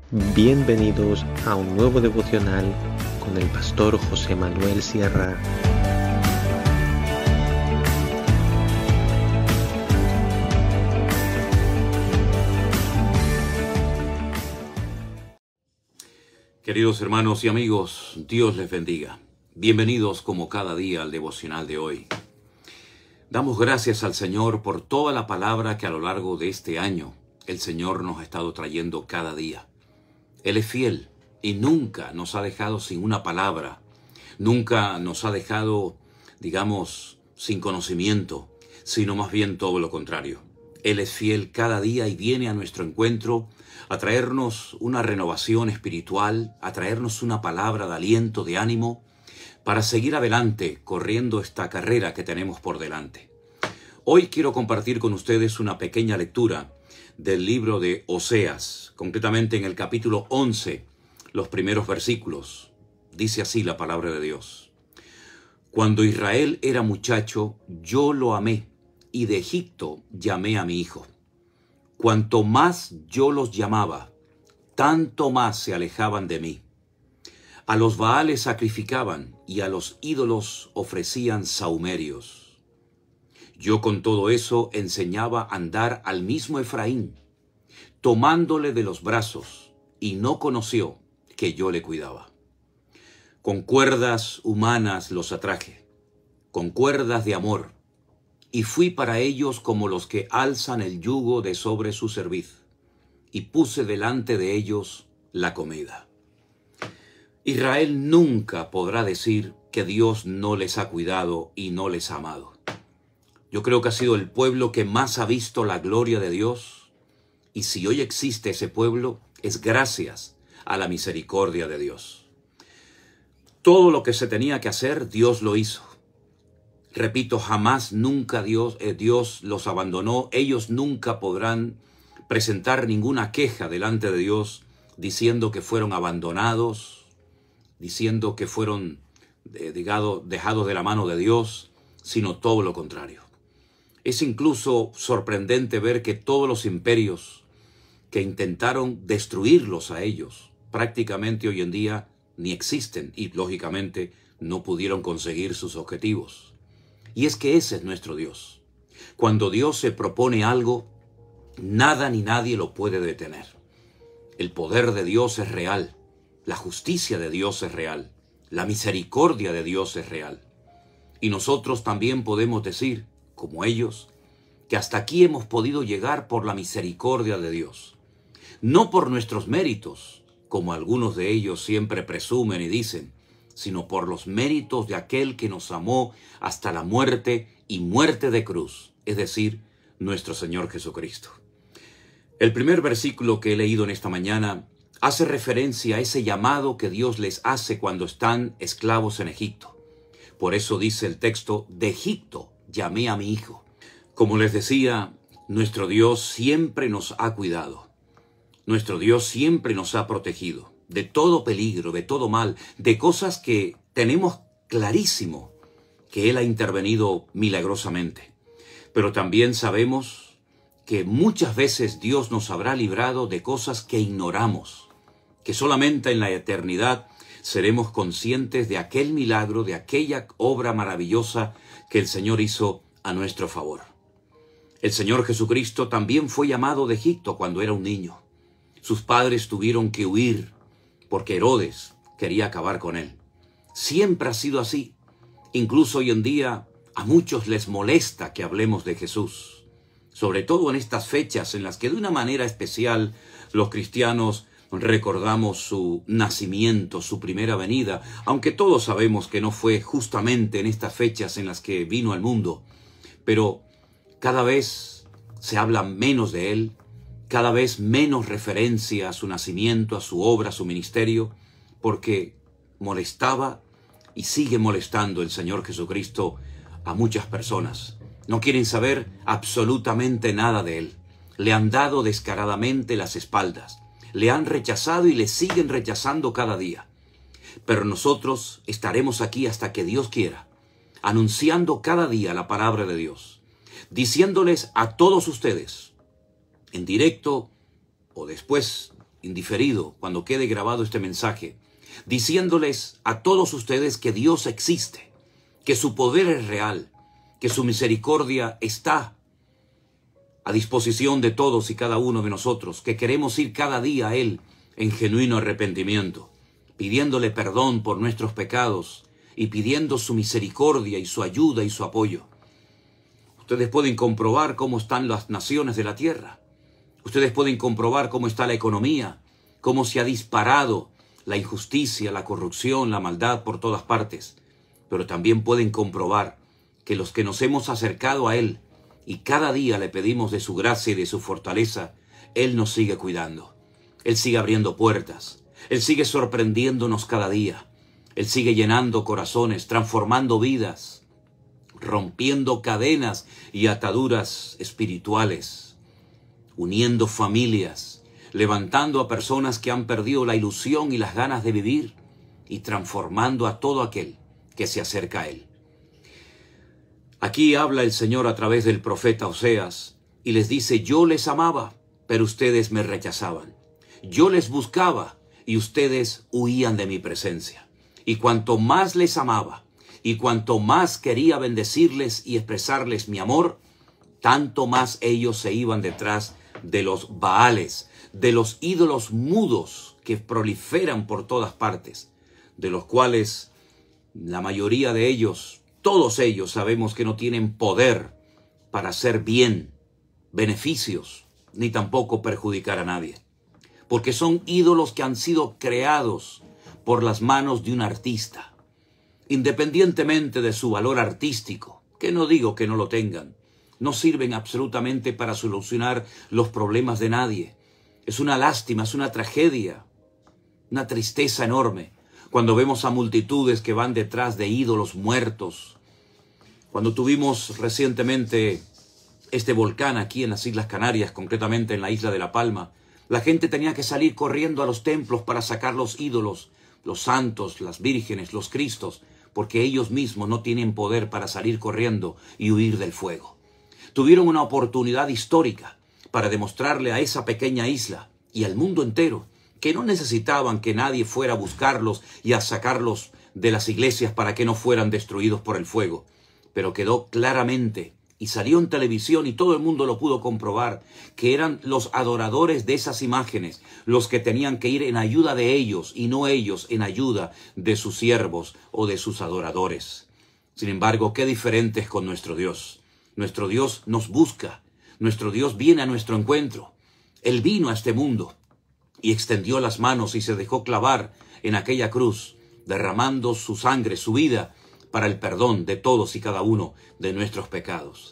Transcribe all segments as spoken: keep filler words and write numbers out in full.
Bienvenidos a un nuevo devocional con el pastor José Manuel Sierra. Queridos hermanos y amigos, Dios les bendiga. Bienvenidos como cada día al devocional de hoy. Damos gracias al Señor por toda la palabra que a lo largo de este año el Señor nos ha estado trayendo cada día. Él es fiel y nunca nos ha dejado sin una palabra, nunca nos ha dejado, digamos, sin conocimiento, sino más bien todo lo contrario. Él es fiel cada día y viene a nuestro encuentro a traernos una renovación espiritual, a traernos una palabra de aliento, de ánimo, para seguir adelante corriendo esta carrera que tenemos por delante. Hoy quiero compartir con ustedes una pequeña lectura del libro de Oseas, concretamente en el capítulo once, los primeros versículos. Dice así la palabra de Dios. Cuando Israel era muchacho, yo lo amé, y de Egipto llamé a mi hijo. Cuanto más yo los llamaba, tanto más se alejaban de mí. A los Baales sacrificaban, y a los ídolos ofrecían sahumerios. Yo con todo eso enseñaba a andar al mismo Efraín, tomándole de los brazos, y no conoció que yo le cuidaba. Con cuerdas humanas los atraje, con cuerdas de amor, y fui para ellos como los que alzan el yugo de sobre su cerviz, y puse delante de ellos la comida. Israel nunca podrá decir que Dios no les ha cuidado y no les ha amado. Yo creo que ha sido el pueblo que más ha visto la gloria de Dios, y si hoy existe ese pueblo, es gracias a la misericordia de Dios. Todo lo que se tenía que hacer, Dios lo hizo. Repito, jamás, nunca Dios, eh, Dios los abandonó. Ellos nunca podrán presentar ninguna queja delante de Dios diciendo que fueron abandonados, diciendo que fueron eh, digado, dejados de la mano de Dios, sino todo lo contrario. Es incluso sorprendente ver que todos los imperios que intentaron destruirlos a ellos, prácticamente hoy en día ni existen y lógicamente no pudieron conseguir sus objetivos. Y es que ese es nuestro Dios. Cuando Dios se propone algo, nada ni nadie lo puede detener. El poder de Dios es real, la justicia de Dios es real, la misericordia de Dios es real. Y nosotros también podemos decir, como ellos, que hasta aquí hemos podido llegar por la misericordia de Dios. No por nuestros méritos, como algunos de ellos siempre presumen y dicen, sino por los méritos de aquel que nos amó hasta la muerte y muerte de cruz, es decir, nuestro Señor Jesucristo. El primer versículo que he leído en esta mañana hace referencia a ese llamado que Dios les hace cuando están esclavos en Egipto. Por eso dice el texto, de Egipto llamé a mi hijo. Como les decía, nuestro Dios siempre nos ha cuidado. Nuestro Dios siempre nos ha protegido de todo peligro, de todo mal, de cosas que tenemos clarísimo que Él ha intervenido milagrosamente. Pero también sabemos que muchas veces Dios nos habrá librado de cosas que ignoramos, que solamente en la eternidad seremos conscientes de aquel milagro, de aquella obra maravillosa que el Señor hizo a nuestro favor. El Señor Jesucristo también fue llamado de Egipto cuando era un niño. Sus padres tuvieron que huir porque Herodes quería acabar con él. Siempre ha sido así. Incluso hoy en día a muchos les molesta que hablemos de Jesús, sobre todo en estas fechas en las que de una manera especial los cristianos recordamos su nacimiento, su primera venida, aunque todos sabemos que no fue justamente en estas fechas en las que vino al mundo, pero cada vez se habla menos de él, cada vez menos referencia a su nacimiento, a su obra, a su ministerio, porque molestaba y sigue molestando el Señor Jesucristo a muchas personas. No quieren saber absolutamente nada de él. Le han dado descaradamente las espaldas. Le han rechazado y le siguen rechazando cada día. Pero nosotros estaremos aquí hasta que Dios quiera, anunciando cada día la palabra de Dios, diciéndoles a todos ustedes, en directo o después indiferido, cuando quede grabado este mensaje, diciéndoles a todos ustedes que Dios existe, que su poder es real, que su misericordia está a disposición de todos y cada uno de nosotros, que queremos ir cada día a Él en genuino arrepentimiento, pidiéndole perdón por nuestros pecados y pidiendo su misericordia y su ayuda y su apoyo. Ustedes pueden comprobar cómo están las naciones de la tierra. Ustedes pueden comprobar cómo está la economía, cómo se ha disparado la injusticia, la corrupción, la maldad por todas partes. Pero también pueden comprobar que los que nos hemos acercado a Él y cada día le pedimos de su gracia y de su fortaleza, Él nos sigue cuidando. Él sigue abriendo puertas. Él sigue sorprendiéndonos cada día. Él sigue llenando corazones, transformando vidas, rompiendo cadenas y ataduras espirituales, uniendo familias, levantando a personas que han perdido la ilusión y las ganas de vivir y transformando a todo aquel que se acerca a Él. Aquí habla el Señor a través del profeta Oseas y les dice: yo les amaba, pero ustedes me rechazaban. Yo les buscaba y ustedes huían de mi presencia. Y cuanto más les amaba y cuanto más quería bendecirles y expresarles mi amor, tanto más ellos se iban detrás de los Baales, de los ídolos mudos que proliferan por todas partes, de los cuales la mayoría de ellos, todos ellos sabemos que no tienen poder para hacer bien, beneficios, ni tampoco perjudicar a nadie. Porque son ídolos que han sido creados por las manos de un artista. Independientemente de su valor artístico, que no digo que no lo tengan, no sirven absolutamente para solucionar los problemas de nadie. Es una lástima, es una tragedia, una tristeza enorme cuando vemos a multitudes que van detrás de ídolos muertos. Cuando tuvimos recientemente este volcán aquí en las Islas Canarias, concretamente en la isla de La Palma, la gente tenía que salir corriendo a los templos para sacar los ídolos, los santos, las vírgenes, los cristos, porque ellos mismos no tienen poder para salir corriendo y huir del fuego. Tuvieron una oportunidad histórica para demostrarle a esa pequeña isla y al mundo entero que no necesitaban que nadie fuera a buscarlos y a sacarlos de las iglesias para que no fueran destruidos por el fuego. Pero quedó claramente, y salió en televisión y todo el mundo lo pudo comprobar, que eran los adoradores de esas imágenes los que tenían que ir en ayuda de ellos y no ellos en ayuda de sus siervos o de sus adoradores. Sin embargo, qué diferente es con nuestro Dios. Nuestro Dios nos busca, nuestro Dios viene a nuestro encuentro. Él vino a este mundo y extendió las manos y se dejó clavar en aquella cruz, derramando su sangre, su vida, para el perdón de todos y cada uno de nuestros pecados.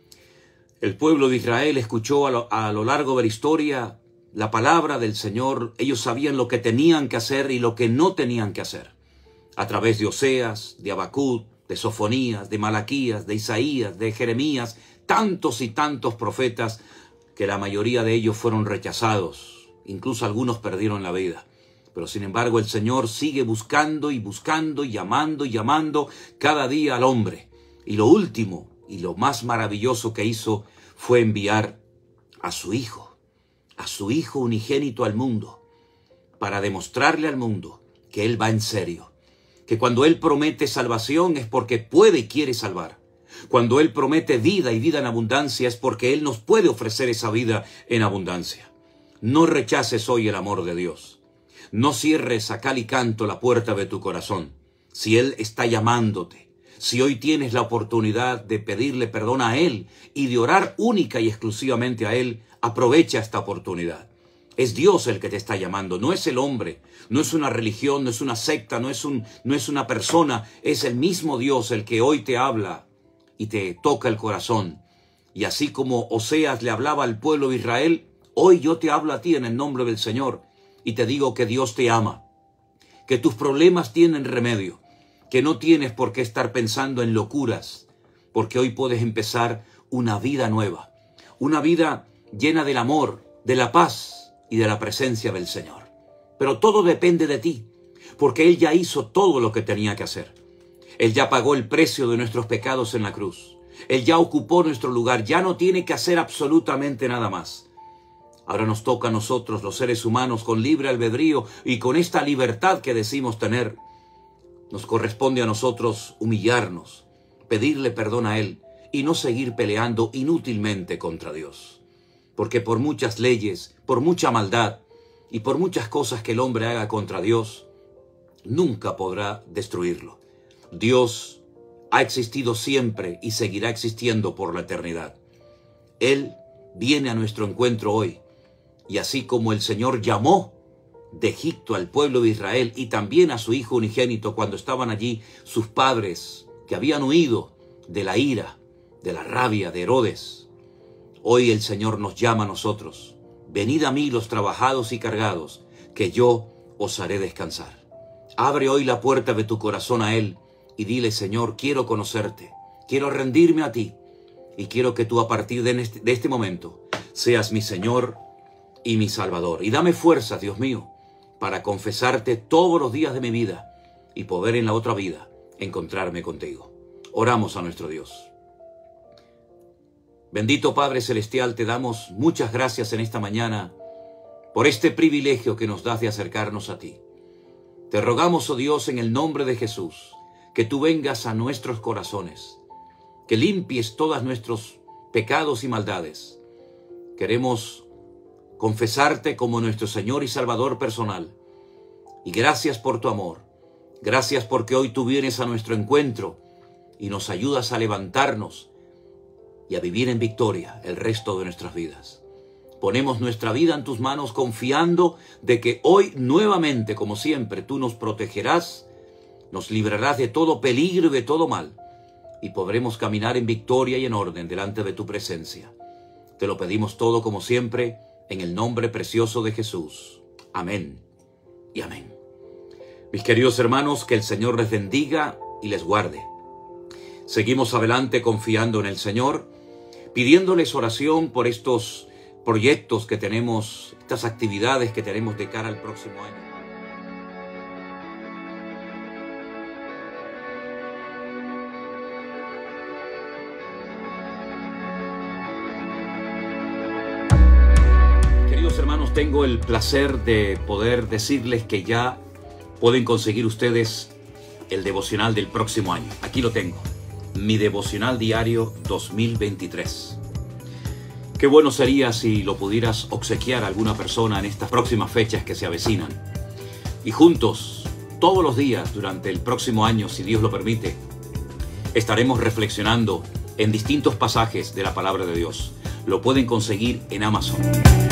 El pueblo de Israel escuchó a lo, a lo largo de la historia la palabra del Señor. Ellos sabían lo que tenían que hacer y lo que no tenían que hacer. A través de Oseas, de Habacuc, de Sofonías, de Malaquías, de Isaías, de Jeremías, tantos y tantos profetas que la mayoría de ellos fueron rechazados. Incluso algunos perdieron la vida. Pero sin embargo el Señor sigue buscando y buscando y llamando y llamando cada día al hombre. Y lo último y lo más maravilloso que hizo fue enviar a su Hijo, a su Hijo unigénito al mundo, para demostrarle al mundo que Él va en serio. Que cuando Él promete salvación es porque puede y quiere salvar. Cuando Él promete vida y vida en abundancia es porque Él nos puede ofrecer esa vida en abundancia. No rechaces hoy el amor de Dios. No cierres a cal y canto la puerta de tu corazón. Si Él está llamándote, si hoy tienes la oportunidad de pedirle perdón a Él y de orar única y exclusivamente a Él, aprovecha esta oportunidad. Es Dios el que te está llamando, no es el hombre, no es una religión, no es una secta, no es, un, no es una persona, es el mismo Dios el que hoy te habla y te toca el corazón. Y así como Oseas le hablaba al pueblo de Israel, hoy yo te hablo a ti en el nombre del Señor. Y te digo que Dios te ama, que tus problemas tienen remedio, que no tienes por qué estar pensando en locuras, porque hoy puedes empezar una vida nueva, una vida llena del amor, de la paz y de la presencia del Señor. Pero todo depende de ti, porque Él ya hizo todo lo que tenía que hacer. Él ya pagó el precio de nuestros pecados en la cruz. Él ya ocupó nuestro lugar, ya no tiene que hacer absolutamente nada más. Ahora nos toca a nosotros, los seres humanos, con libre albedrío y con esta libertad que decimos tener, nos corresponde a nosotros humillarnos, pedirle perdón a Él y no seguir peleando inútilmente contra Dios. Porque por muchas leyes, por mucha maldad y por muchas cosas que el hombre haga contra Dios, nunca podrá destruirlo. Dios ha existido siempre y seguirá existiendo por la eternidad. Él viene a nuestro encuentro hoy. Y así como el Señor llamó de Egipto al pueblo de Israel y también a su Hijo unigénito cuando estaban allí sus padres que habían huido de la ira, de la rabia de Herodes, hoy el Señor nos llama a nosotros. Venid a mí los trabajados y cargados, que yo os haré descansar. Abre hoy la puerta de tu corazón a Él y dile: Señor, quiero conocerte, quiero rendirme a ti y quiero que tú a partir de este, de este momento seas mi Señor y mi Salvador. Y dame fuerza, Dios mío, para confesarte todos los días de mi vida y poder en la otra vida encontrarme contigo. Oramos a nuestro Dios. Bendito Padre Celestial, te damos muchas gracias en esta mañana por este privilegio que nos das de acercarnos a ti. Te rogamos, oh Dios, en el nombre de Jesús, que tú vengas a nuestros corazones, que limpies todos nuestros pecados y maldades. Queremos confesarte como nuestro Señor y Salvador personal. Y gracias por tu amor. Gracias porque hoy tú vienes a nuestro encuentro y nos ayudas a levantarnos y a vivir en victoria el resto de nuestras vidas. Ponemos nuestra vida en tus manos confiando de que hoy nuevamente, como siempre, tú nos protegerás, nos librarás de todo peligro y de todo mal y podremos caminar en victoria y en orden delante de tu presencia. Te lo pedimos todo como siempre en el nombre precioso de Jesús. Amén y amén. Mis queridos hermanos, que el Señor les bendiga y les guarde. Seguimos adelante confiando en el Señor, pidiéndoles oración por estos proyectos que tenemos, estas actividades que tenemos de cara al próximo año. Queridos hermanos, tengo el placer de poder decirles que ya pueden conseguir ustedes el devocional del próximo año. Aquí lo tengo. Mi devocional diario dos mil veintitrés. Qué bueno sería si lo pudieras obsequiar a alguna persona en estas próximas fechas que se avecinan. Y juntos, todos los días durante el próximo año, si Dios lo permite, estaremos reflexionando en distintos pasajes de la palabra de Dios. Lo pueden conseguir en Amazon.